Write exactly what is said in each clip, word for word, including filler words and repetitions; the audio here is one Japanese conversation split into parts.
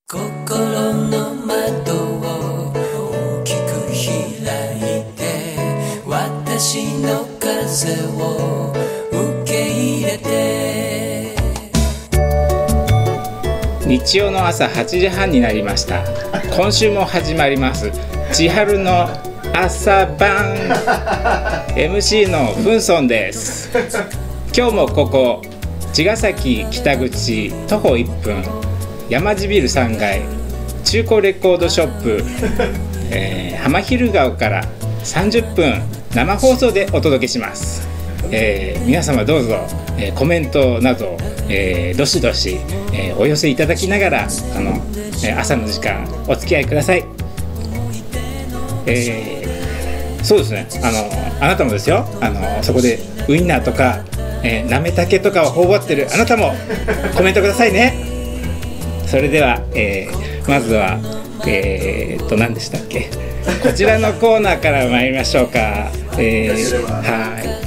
心の窓を大きく開いて私の風を受け入れて。 日曜の朝はちじはんになりました。今週も始まります千春の朝晩エムシー のフンソンです。今日もここ茅ヶ崎北口徒歩いっぷん山地ビルさんがい中古レコードショップ、えー、浜昼顔からさんじゅっぷん生放送でお届けします。えー、皆様どうぞ、えー、コメントなど、えー、どしどし、えー、お寄せいただきながらあの、えー、朝の時間お付き合いください。えー、そうですね、あのあなたもですよ、あのそこでウインナーとか、えー、なめたけとかを頬張ってるあなたもコメントくださいね。それでは、えー、まずはえー、っと何でしたっけこちらのコーナーから参りましょうか。えー、はい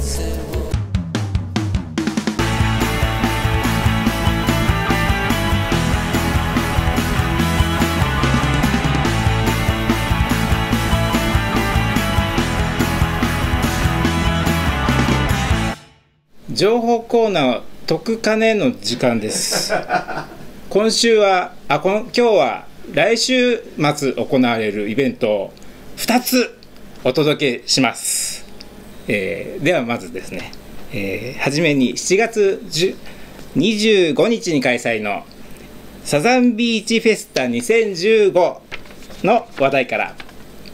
情報コーナー特金の時間です。今週はあこの今日は来週末行われるイベントをふたつお届けします。えー、ではまずですね、えー、初めにしちがつにじゅうごにちに開催のサザンビーチフェスタにせんじゅうごの話題から、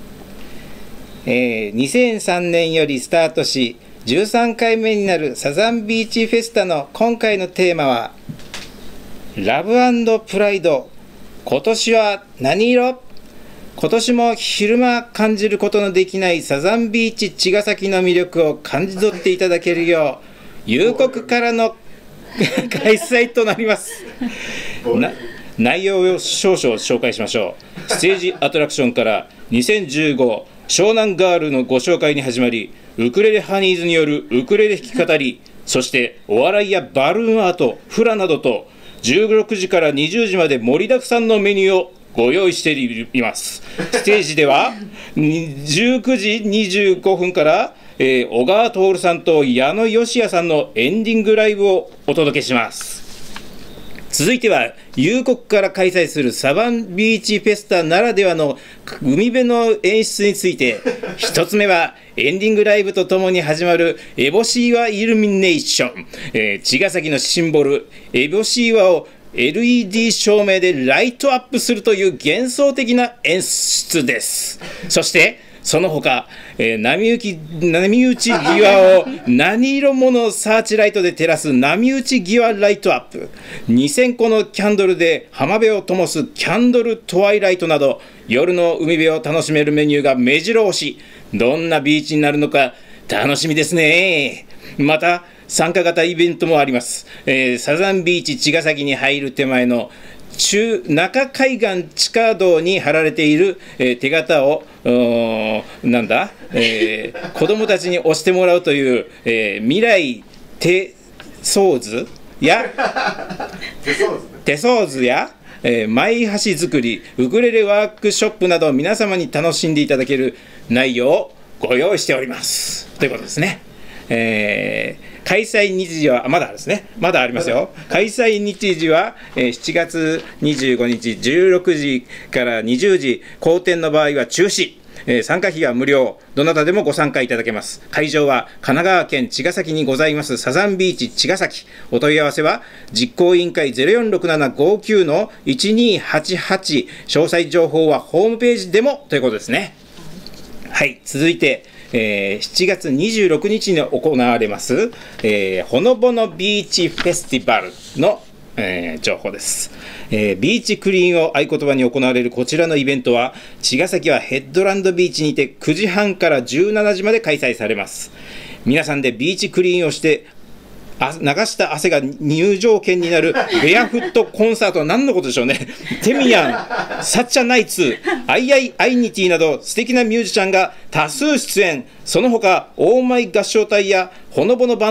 えー、にせんさんねんよりスタートしじゅうさんかいめになるサザンビーチフェスタの今回のテーマはラブ&プライド。今年は何色？今年も昼間感じることのできないサザンビーチ茅ヶ崎の魅力を感じ取っていただけるよう夕刻からの開催となります。な内容を少々紹介しましょう。ステージアトラクションからにせんじゅうご湘南ガールのご紹介に始まり、ウクレレハニーズによるウクレレ弾き語り、そしてお笑いやバルーンアート、フラなどとじゅうろくじからにじゅうじまで盛りだくさんのメニューをご用意しています。ステージではじゅうくじにじゅうごふんから、えー、小川徹さんと矢野義也さんのエンディングライブをお届けします。続いては夕刻から開催するサザンビーチフェスタならではの海辺の演出について、一つ目はエンディングライブとともに始まるエボシーワイルミネーション、えー、茅ヶ崎のシンボルエボシーワを エルイーディー 照明でライトアップするという幻想的な演出です。そしてその他、えー、波打ち波打ち際を何色ものサーチライトで照らす波打ち際ライトアップ、にせんこのキャンドルで浜辺を灯すキャンドルトワイライトなど、夜の海辺を楽しめるメニューが目白押し。どんなビーチになるのか楽しみですね。また参加型イベントもあります。えー、サザンビーチ茅ヶ崎に入る手前の中中海岸地下道に貼られている、えー、手形をなんだ、えー、子どもたちに押してもらうという、えー、未来手相図や手相図や、えー、前橋作りウクレレワークショップなど皆様に楽しんでいただける内容をご用意しておりますということですね。えー開催日時はまだですね、まだありますよ。開催日時は、えー、しちがつにじゅうごにちじゅうろくじからにじゅうじ、好天の場合は中止、えー、参加費は無料、どなたでもご参加いただけます。会場は神奈川県茅ヶ崎にございますサザンビーチ茅ヶ崎。お問い合わせは実行委員会 ゼロよんろくななごきゅうのいちにはちはち、詳細情報はホームページでもということですね。はい、続いてえー、しちがつにじゅうろくにちに行われます、えー、ほのぼのビーチフェスティバルの、えー、情報です。えー、ビーチクリーンを合言葉に行われるこちらのイベントは、茅ヶ崎はヘッドランドビーチにてくじはんからじゅうしちじまで開催されます。皆さんでビーチクリーンをしてあ流した汗が入場券になるベアフットコンサートは何のことでしょうね。テミヤン、サッチャナイツ、アイアイアイニティなど素敵なミュージシャンが多数出演。その他オーマイ合唱隊やほのぼのバンド、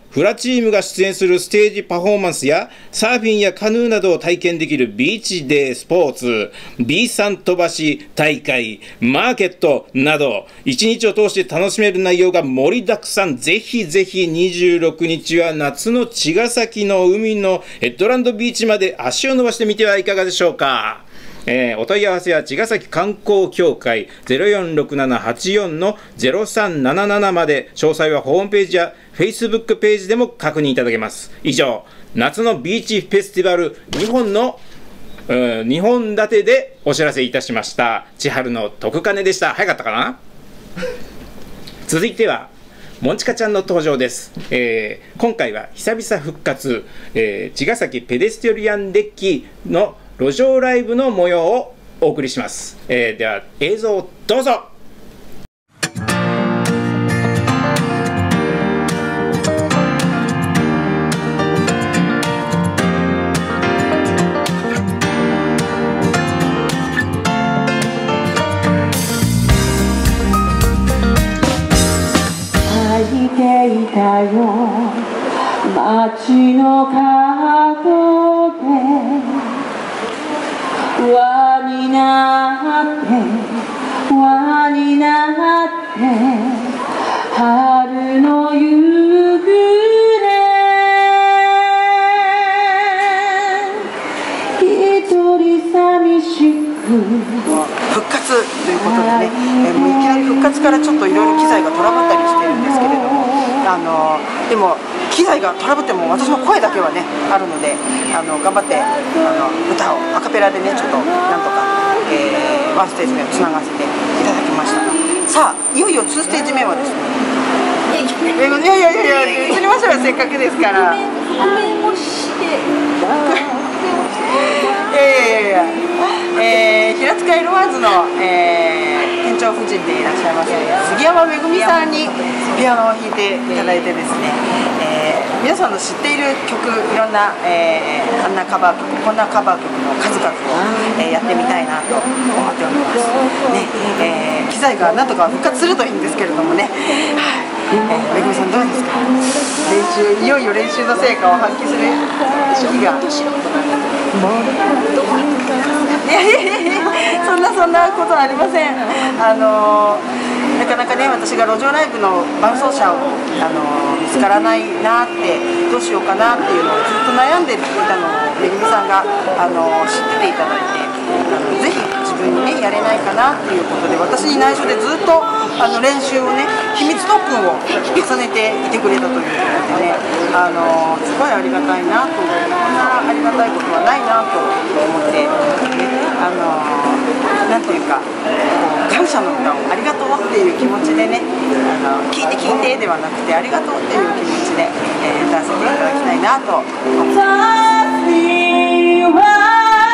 フラチームが出演するステージパフォーマンスやサーフィンやカヌーなどを体験できるビーチデースポーツ、ビーサン飛ばし大会、マーケットなど一日を通して楽しめる内容が盛りだくさん。ぜひぜひにじゅうろくにちは夏の茅ヶ崎の海のヘッドランドビーチまで足を伸ばしてみてはいかがでしょうか。えー、お問い合わせは茅ヶ崎観光協会 ゼロよんろくななはちよんのゼロさんなななな まで。詳細はホームページや Facebook ページでも確認いただけます。以上、夏のビーチフェスティバルにほんのにほん立てでお知らせいたしました。千春の徳金でした。早かったかな続いてはモンチカちゃんの登場です。えー、今回は久々復活、えー、茅ヶ崎ペデストリアンデッキの路上ライブの模様をお送りします。えー、では映像をどうぞ。 咲いていたよ街の角で輪になって輪になって春の夕暮れ一人寂しく復活ということでね、えー、もういきなり復活からちょっといろいろ機材がトラブったりしてるんですけれども、あのでも機材がトラブっても私の声だけはねあるので、あの頑張ってあの歌をアカペラでねちょっとなんとか、えー、ワンステージ目をつながせていただきました。さあいよいよにステージ目はですね、いやいやいやいや移りましょうよ、せっかくですから。いやいやいやいや、えー、平塚エロワーズの、えー、店長夫人でいらっしゃいます杉山めぐみさんにピアノを弾いていただいてですね、えー、皆さんの知っている曲、いろんな、えー、あんなカバー曲、こんなカバー曲の数々を、えー、やってみたいなと思っております、ねえー、機材がなんとか復活するといいんですけれどもね、はい、えー、めぐみさんどうですか。練習、いよいよ練習の成果を発揮する日が。いやいやいや、そんなそんなことはありません。あのー、なかなかね、私が路上ライブの伴奏者を、あのー、見つからないなってどうしようかなっていうのをずっと悩んでいたのをめぐみさんが、あのー、知ってていただいて、あのぜひ自分にねやれないかなっていうことで、私に内緒でずっとあの練習をね、秘密特訓を重ねていてくれたということでね、あのー、すごいありがたいなと思って、こんなありがたいことはないなと思って、ね、あのー、なんていうか、こう感謝の歌をありがとうっていう気持ちでね、あの聞いて聞いてではなくてありがとうっていう気持ちで、えー、歌わせていただきたいなと思っています。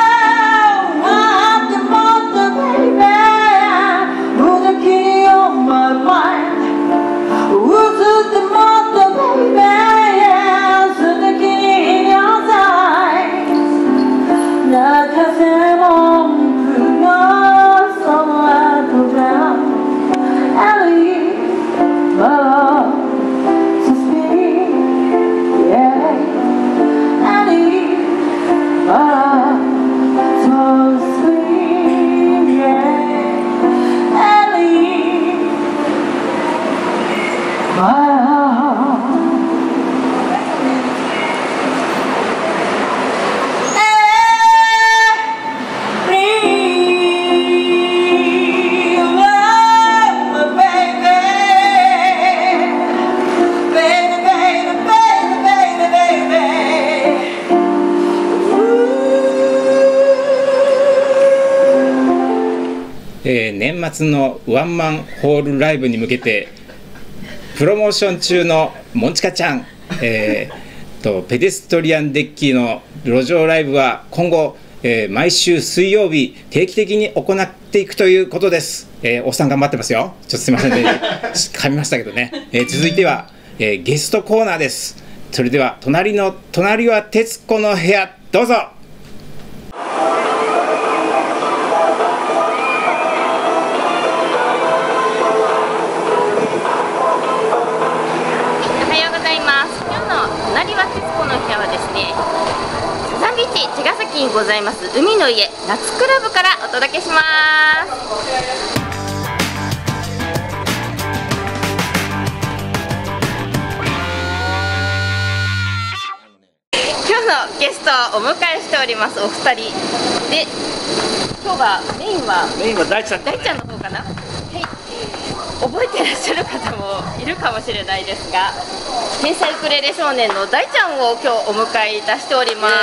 えー、年末のワンマンホールライブに向けてプロモーション中のモンチカちゃん、えー、とペデストリアンデッキの路上ライブは今後、えー、毎週水曜日定期的に行っていくということです。えー、おっさん頑張ってますよ。ちょっとすいませんね噛みましたけどね、えー、続いては、えー、ゲストコーナーです。それでは隣の隣は徹子の部屋、どうぞ。 今日の市茅ヶ崎にございます海の家夏クラブからお届けします。今日のゲストをお迎えしておりますお二人で、今日はメインはメインは大ちゃん、 大ちゃんの方かな。はい、覚えてらっしゃる方もいるかもしれないですが、天才ウクレレ少年の大ちゃんを今日お迎えいたしております。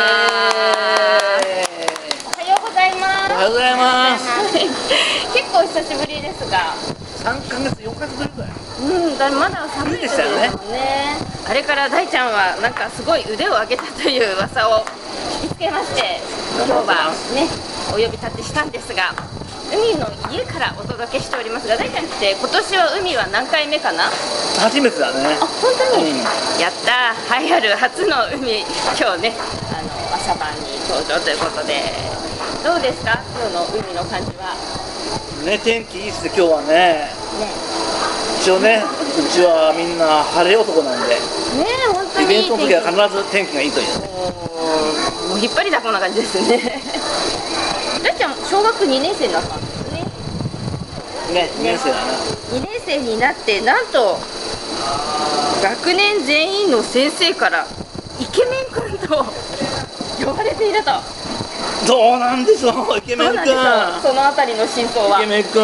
おはようございます。 おはようございます。 結構久しぶりですが、 さんかげつよんかげつぶりぐらい。 うん、だまだ寒いですよね。あれから大ちゃんはなんかすごい腕を上げたという噂を聞きつけまして、今日はねお呼び立てしたんですが、海の家からお届けしておりますが、大ちゃん来て今年は海は何回目かな？ 初めてだね。 あ、本当に、 うん、 やったー、栄えある初の海、今日ねあの朝晩に登場ということで、どうですか今日の海の感じは？ ね、天気いいですね今日はね。 ね、 一応ね、うちはみんな晴れ男なんで、 ねえ、本当にイベンいい天気。 トの時は必ず天気がいいというね。 もう引っ張りだこんな感じですね。大ちゃん小学にねん生になったんですよね。 ね、にねん生だな。 にねん生になってなんと学年全員の先生からイケメン君と呼ばれていると。 そうなんですよ、イケメン君。 そのあたりの真相は。 イケメン君。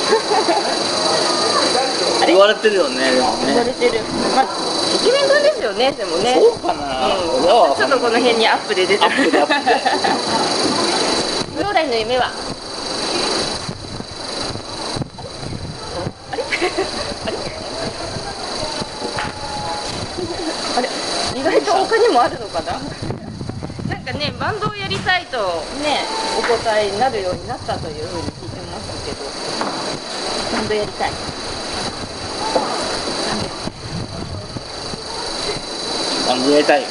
言われてるよね、でもね。 言われてる。まあ、イケメン君ですよね、でもね。 そうかな。 うん、 俺はちょっとこの辺にアップで出てる。 アップでアップで。 将来の夢は？あれ？あれ？あれ？意外と他にもあるのかな。なんかね、バンドをやりたいとね、お答えになるようになったというふうに聞いてますけど、バンドやりたい。 バンドやりたい。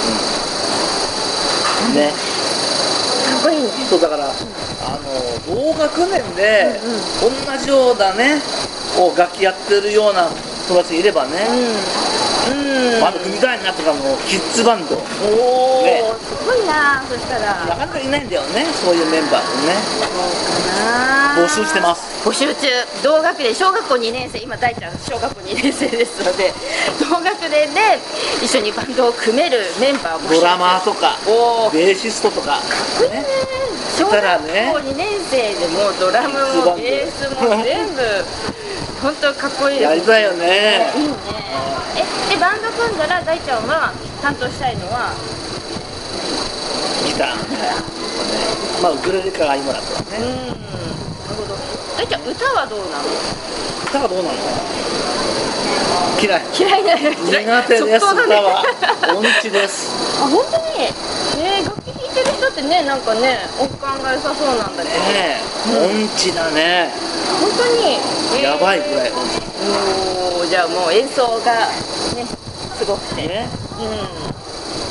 うん、ね。 かっこいいね。 そうだから、あの同学年で同じようなね、こう楽器やってるような友達がいればね、 うん、 バンド組みたいなとかのキッズバンド。 おお、 ね、 すごいな。そしたらなかなかいないんだよね、そういうメンバーもね。募集してます。 募集中。同学年、小学校にねん生、今大ちゃん小学校にねん生ですので、同学年で一緒にバンドを組めるメンバーを募集中。 ドラマーとかベーシストとか、 ね、小学校にねん生でもドラムもベースも全部本当かっこいいです。 やりたいよね。 いいね。え、でバンド組んだら大ちゃんは担当したいのはギター、まあウクレレから今だったらね。 うん、なるほど。大ちゃん歌はどうなの？ 歌はどうなの？嫌い。 嫌いなの？ 苦手です。歌は音痴です。 あ、本当に？えー、楽器弾いてる人ってね、なんかね、音感が良さそうなんだけど。 ねえ、音痴だね。 本当に、えー、 やばいぐらい音痴。 おー、じゃあもう演奏がね、すごくて。ね、うん。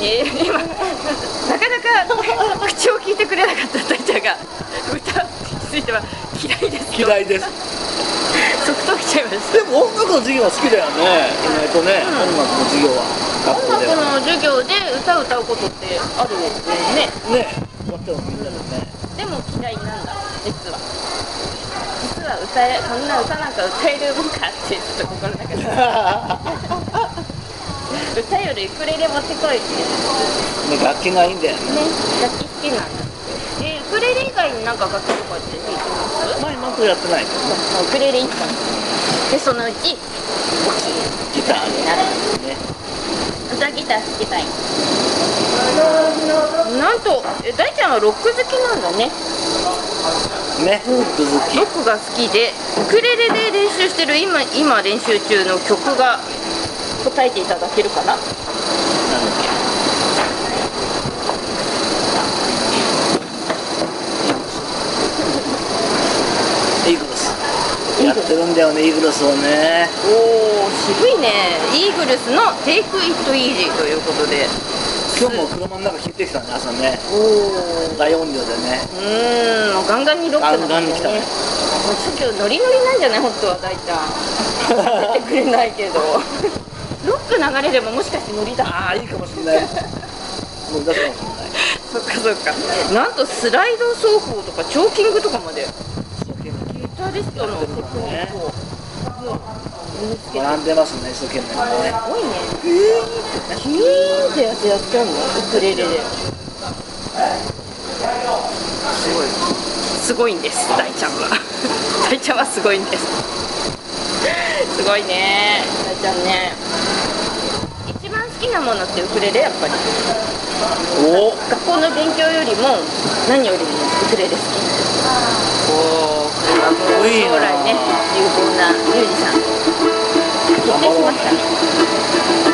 えー、今なかなか口を聞いてくれなかった大ちゃんが歌については嫌いです。 嫌いです。 即答来ちゃいました。 でも音楽の授業は好きだよね。意外とね、うん、音楽の授業は。 音楽の授業で歌を歌うことってあるよね。 ね、やってもみんなでね。 でも嫌いなんだ、実は。実は歌え、こんな歌なんか歌えるもんかってちょっと心の中で。歌よりウクレレ持ってこいって。 ね、楽器がいいんだよね。 ね、楽器好きなんだ。えー、ウクレレ以外になんか楽器とかって弾いてます？ まあ今んとこやってない。 ウクレレ一本。でそのうち大きいギターになる。 ね。 じゃあギター弾きたい。なんとえ大ちゃんはロック好きなんだね。 ね、ロック好き。 ロックが好きでウクレレで練習してる今今練習中の曲が答えていただけるかな。なんだっけ。イーグルス。やってるんだよね、イーグルスをね。 おお、渋いね。イーグルスの「Take It Easy」ということで、 今日も車の中聞いてきたね、朝ね。 おお、 大音量でね。 うーん、もうガンガンにロックなガンガンに来たね。 もう今日ノリノリなんじゃない本当は大ちゃん。出てくれないけど。ロック流れればもしかしてノリだ。 ああ、いいかもしれない。もう出すかもしれない。 そっかそっか。なんとスライド奏法とかチョーキングとかまでギタリストのテクニックを身につけて学んでますね、一生懸命ね。 すごいね。キーンってやつやっちゃうの、ウクレレで。すごいすごいんです、大ちゃんは。大ちゃんはすごいんです。すごいね、大ちゃんね。一番好きなものってウクレレ、やっぱり。 お学校の勉強よりも何よりもウクレレ好き。おお、これはもう将来ね、有望なミュージシャン決定しましたね。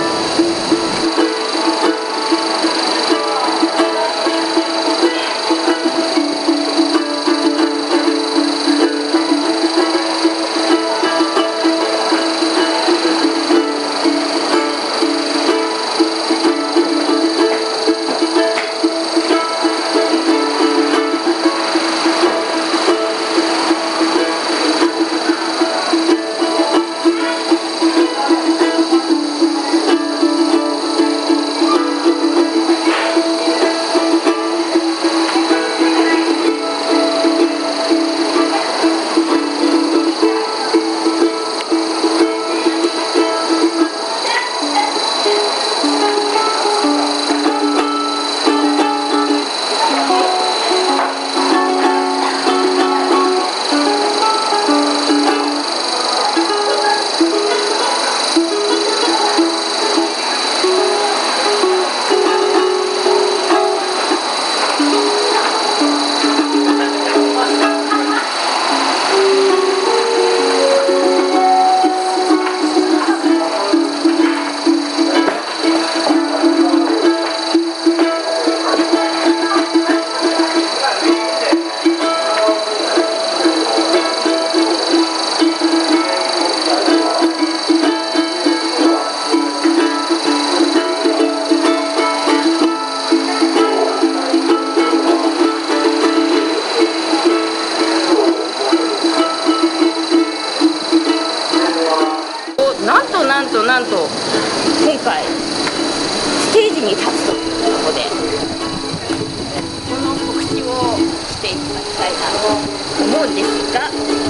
なんとなんと今回ステージに立つということで、この告知をしていただきたいなと思うんですが、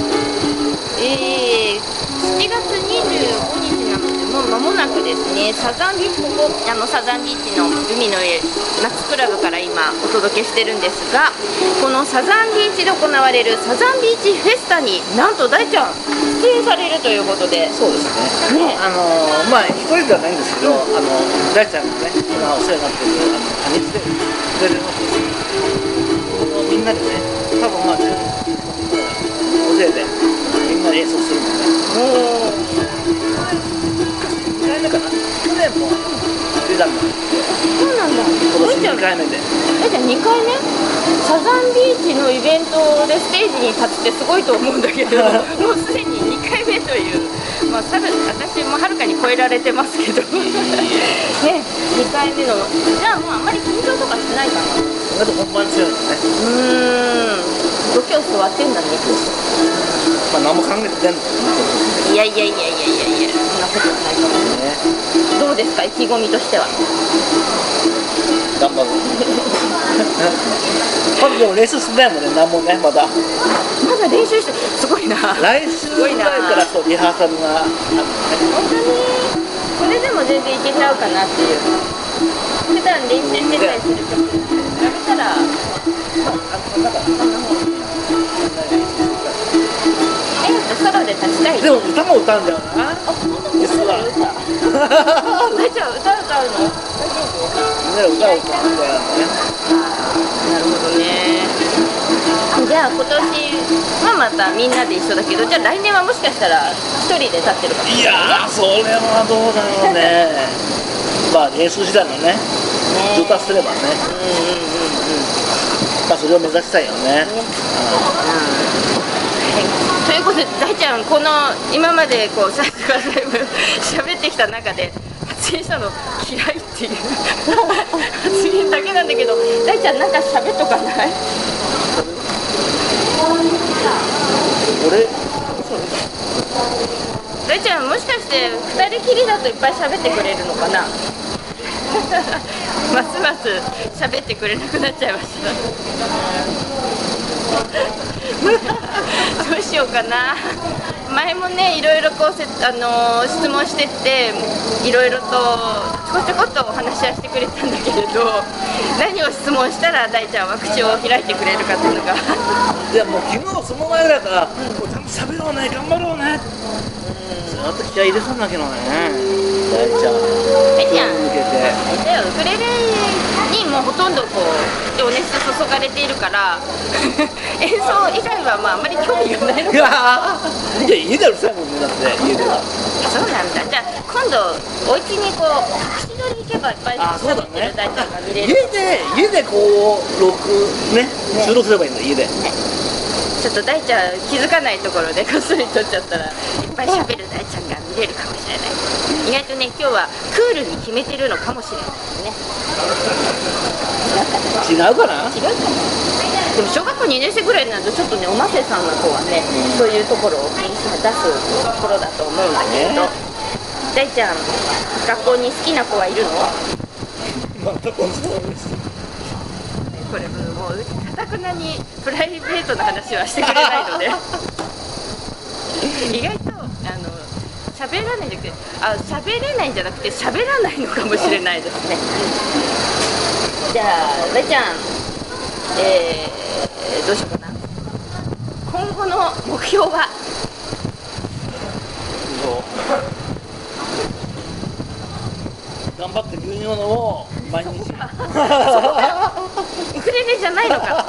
えー、しちがつにじゅうごにちなのでもう間もなくですね、サザンビーチ、ここあのサザンビーチの海の上夏クラブから今お届けしてるんですが、このサザンビーチで行われるサザンビーチフェスタになんと大ちゃん出演されるということで。 そうですね。 ね、 あのー、まあ一人ではないんですけど、あの大ちゃんがね今お世話になってるあのカニツでウクレレのみんなでね、多分まあじゅう大勢でみんなで演奏するので、 おにかいめかな。去年も出たんだけど、 そうなんだ。 今年にかいめで。 え、じゃあにかいめサザンビーチのイベントでステージに立つってすごいと思うんだけどもうすでににかいめという、まあ、さる私もはるかに超えられてますけどね、にかいめの、じゃあもうあんまり緊張とかしないかな。 あと本番強いですね。 うーん、度胸座ってんだね。 まあ何も考えてないのいやいやいやいやいやいや、そんなことはないかもね。どうですか、意気込みとしては。 頑張る。まだでも練習してないもんね、何もね、まだ。 まだ練習して、すごいな。 来週ぐらいからそうリハーサルがあるね。 本当にこれでも全然いけちゃうかなっていう。普段練習してたりする曲に比べたら、あ、こんな方。えっとソロで立ちたい。 でも歌も歌うんだよな。 あ、実は歌。大ちゃん歌歌うの？ みんなで歌を歌うんだよね。 なるほどね。じゃあ今年はまたみんなで一緒だけど、じゃあ来年はもしかしたら一人で立ってるかもしいれないね。 やー、それはどうだろうね。まあ練習時代のね、 ね上達すればね、 うんうんうんうん。 まあそれを目指したいよね。 ということで大ちゃん、この今までこう最初からだいぶ喋ってきた中で発言したの嫌いっていう発言だけなんだけど、大ちゃんなんか喋っとかない？ 俺、 大ちゃんもしかしてふたりきりだといっぱい喋ってくれるのかな？ ますます喋ってくれなくなっちゃいました。どうしようかな。前もねいろいろこうせ、あのー、質問してっていろいろとちょこちょこっとお話はしてくれたんだけれど、何を質問したら大ちゃんは口を開いてくれるかっていうのがいやもう昨日その前だから、うん、もうちゃんと喋ろうね頑張ろうね、うん、ずっと気合い入れそうだけどね大ちゃん大ちゃん向けてあれだよ、ウクレレにもうほとんどこう情熱注がれているから演奏以外はまああんまり興味がないのか。 いやいや家でうるさいもんねだって家では。 そうなんだ。じゃあ今度お家にこう隠し撮り行けばいっぱい喋ってる大ちゃんが見れる。 家で家でこう録ね収録すればいいんだ家で。ねちょっと大ちゃん気づかないところでこっそり撮っちゃったらいっぱい喋る大ちゃんが見れるかもしれない。意外とね今日はクールに決めてるのかもしれないですね。 違うかな。 違うかな。でも小学校にねん生ぐらいになるとちょっとねおませさんの子はね、うん、そういうところを出すところだと思うんだけれど、大ちゃん学校に好きな子はいるの？ 全くそうです。 これもうかたくなにプライベートな話はしてくれないので意外とあの喋らないんじゃなくてあ喋れないんじゃなくて喋らないのかもしれないですね。じゃあ大ちゃん、えー、どうしようかな。今後の目標は？ 頑張って牛乳を飲もう毎日。 ウクレレじゃないのか。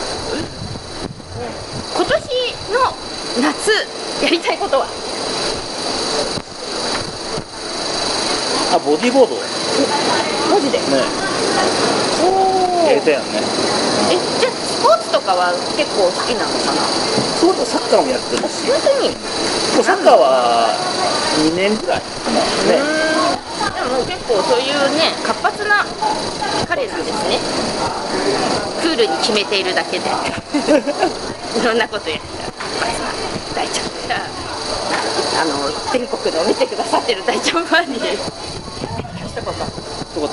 今年の夏やりたいことは？ あ、ボディーボード。 マジで？ ね。おやりたいよね。 え、じゃあスポーツとかは結構好きなのかな？ そうだ、サッカーもやってるし。 本当に？ サッカーはにねんぐらいかな。ね。 でも結構そういうね活発な彼なんですね。クールに決めているだけでいろんなことやっちゃう活発な大ちゃんがあの全国の見てくださってる大ちゃんファンに一言一言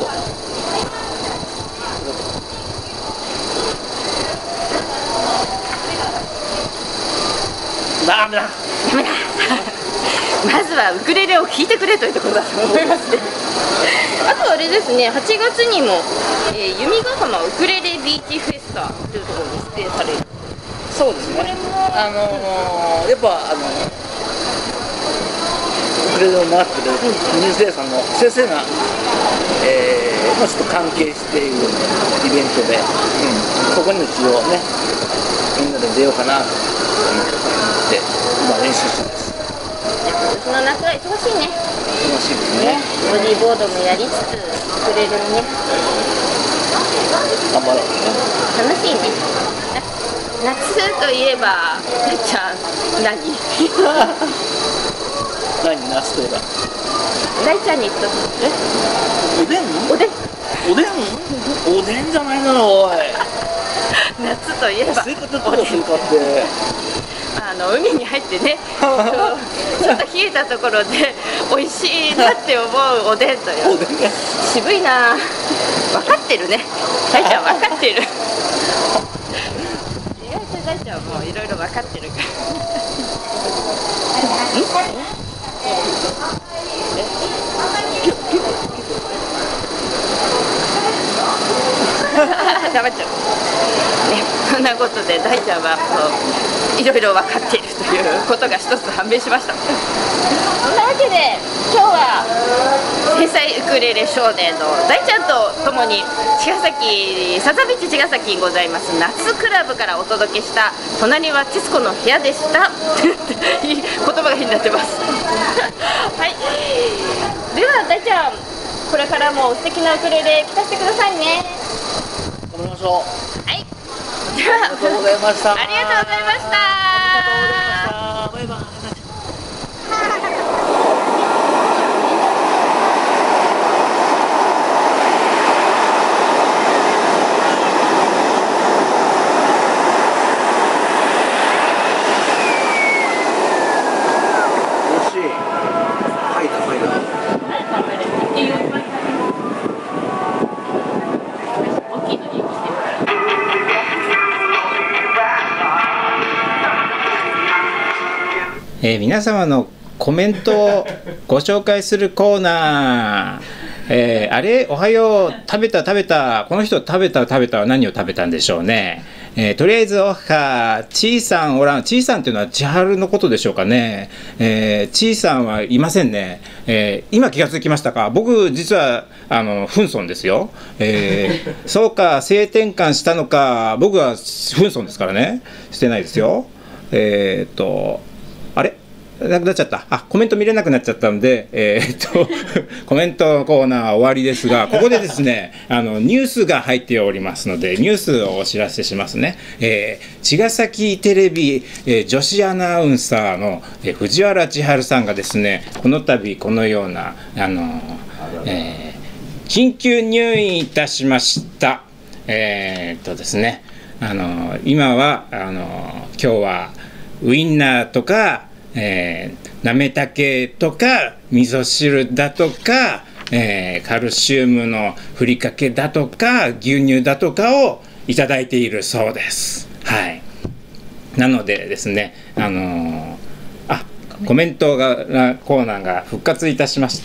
ダメだダメだまずはウクレレを弾いてくれというところだと思いますね。あとあれですね、はちがつにも、えー、弓ヶ浜ウクレレビーチフェスタというところに出演される。 そうですね。 これもあのー、やっぱあのウクレレを習ってるニュースレーさんの先生が、えーまあ、ちょっと関係しているイベントで、うん、そこに一応ねみんなで出ようかなと思って今練習してます。 今年の夏は忙しいね。 忙しいですね。 ボディーボードもやりつつウクレレもね頑張ろうね。 楽しいね。夏といえば大ちゃん何何夏といえば大ちゃんに言っとく。 おでんおでんおでんおでんじゃないだろおい夏といえばスイカってどうスイカってあの海に入ってねちょっと冷えたところで美味しいなって思うおでんというおでん渋いな。分かってるね大ちゃん分かってる意外と大ちゃんもいろいろ分かってるから黙っちゃうね。そんなことで大ちゃんはこういろいろ分かっているということが一つ判明しました。そんなわけで今日は天才ウクレレ少年の大ちゃんとともに茅ヶ崎サザンビーチ茅ヶ崎にございます夏クラブからお届けした「隣は徹子の部屋でした」いい言葉が変になってますはい、では大ちゃんこれからも素敵なウクレレ聴かせてくださいね。 頑張りましょう。 はい、ではありがとうございました。 ありがとうございました。 ありがとうございました。バイバイ。 いいよ。 えー、皆様のコメントをご紹介するコーナー、えー、あれおはよう食べた食べたこの人食べた食べたは何を食べたんでしょうね。えー、とりあえずおはちいさんおらん。ちいさんっていうのは千春のことでしょうかね。えー、ちいさんはいませんね。えー、今気がつきましたか。僕実はあのフンソンですよ。えー、そうか性転換したのか。僕はフンソンですからね。してないですよ。えー、っとあれなくなっちゃった。あ、コメント見れなくなっちゃったんで、えー、っとコメントコーナー終わりですが、ここでですねあのニュースが入っておりますのでニュースをお知らせしますね。えー、茅ヶ崎テレビ、えー、女子アナウンサーの、えー、藤原千春さんがですねこの度このようなあの、えー、緊急入院いたしました。えー、っとですねあの今はあの今日はウインナーとかえー、なめたけとか味噌汁だとか、えー、カルシウムのふりかけだとか牛乳だとかをいただいているそうです。はい。なのでですね、あのー、あコメントがコーナーが復活いたしました。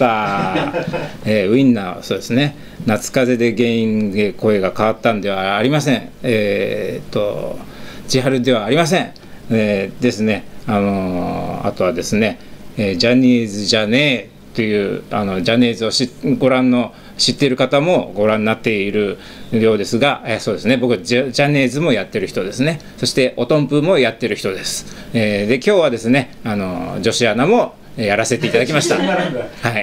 えー、ウインナーそうですね。夏風邪で原因で声が変わったんではありません。えー、っと千春ではありません。えー、ですね。あのー、あとはですね、えー、ジャニーズじゃねえというあのジャニーズをしご覧の知っている方もご覧になっているようですが、えー、そうですね僕ジャ、ジャニーズもやってる人ですね。そしてオトンプもやってる人です。えー、で今日はですねあの女子アナもやらせていただきました。はい。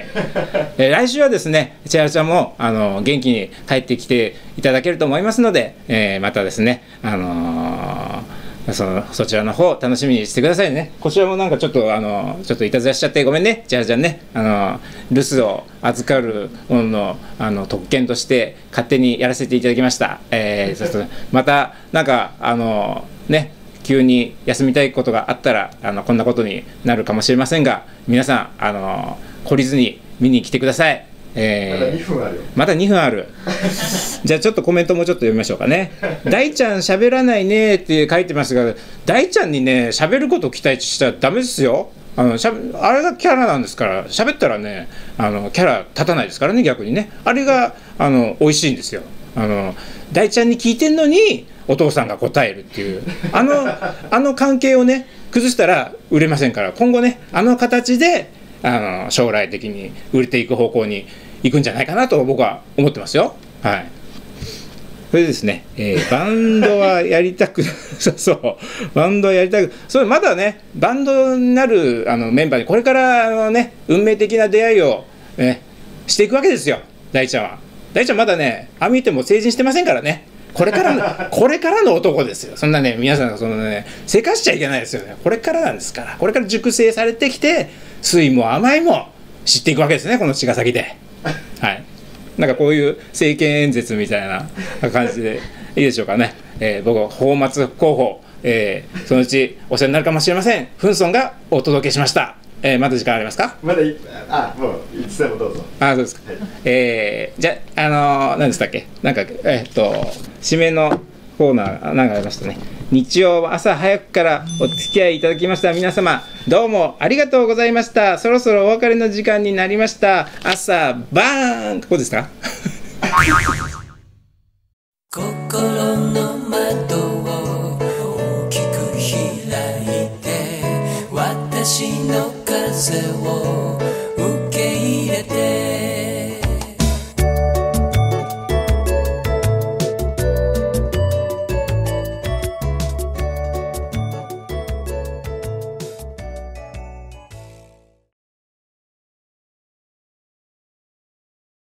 えー、来週はですね千春ちゃんもあの元気に帰ってきていただけると思いますので、えー、またですねあのーそのそちらの方楽しみにしてくださいね。こちらもなんかちょっとあのちょっといたずらしちゃってごめんね千春ちゃんね。あの留守を預かるもののあの特権として勝手にやらせていただきました。えー、そうそうまたなんかあのね急に休みたいことがあったらあのこんなことになるかもしれませんが皆さんあの懲りずに見に来てください。えー、まだにふんあるよ。まだにふんある。じゃあちょっとコメントもちょっと読みましょうかね。大ちゃん喋らないねって書いてますが、大ちゃんにね喋ることを期待したらダメですよ。あのしゃあれがキャラなんですから、喋ったらねあのキャラ立たないですからね。逆にねあれがあの美味しいんですよ。あの大ちゃんに聞いてんのにお父さんが答えるっていうあのあの関係をね崩したら売れませんから、今後ねあの形であの将来的に売れていく方向に行くんじゃないかなと僕は思ってますよ。はい。それでですね、えー、バンドはやりたくそうそうバンドはやりたくそれまだねバンドになるあのメンバーにこれからのね運命的な出会いを、ね、していくわけですよ。大ちゃんは大ちゃんまだねああ見ても成人してませんからね。これからのこれからの男ですよ。そんなね皆さんそのねせかしちゃいけないですよね。これからなんですから。これから熟成されてきて酸いも甘いも知っていくわけですね、この茅ヶ崎で。はい。なんかこういう政見演説みたいな感じでいいでしょうかね。えー、僕泡沫候補、えー、そのうちお世話になるかもしれませんフンソンがお届けしました。えー、まだ時間ありますか？まだいあもういつでもどうぞ。あそうですか。はい、えー、じゃあのー、何でしたっけなんかえー、っと締めのコーナーなんかありましたね。日曜朝早くからお付き合いいただきました皆様どうもありがとうございました。そろそろお別れの時間になりました。朝バーンこうですか心の窓を大きく開いて私の風を